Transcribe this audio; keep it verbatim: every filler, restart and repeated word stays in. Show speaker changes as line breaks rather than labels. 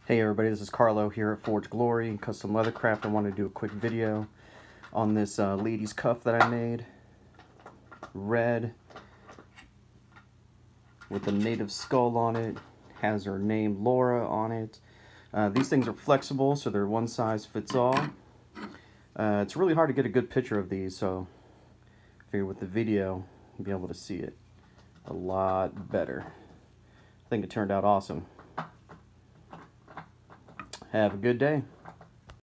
Hey everybody, this is Carlo here at Forge Glory Custom Leathercraft. I wanted to do a quick video on this uh, lady's cuff that I made. Red with a native skull on it. Has her name Laura on it. Uh, these things are flexible, so they're one size fits all. Uh, it's really hard to get a good picture of these, so I figured with the video you'll be able to see it a lot better. I think it turned out awesome. Have a good day.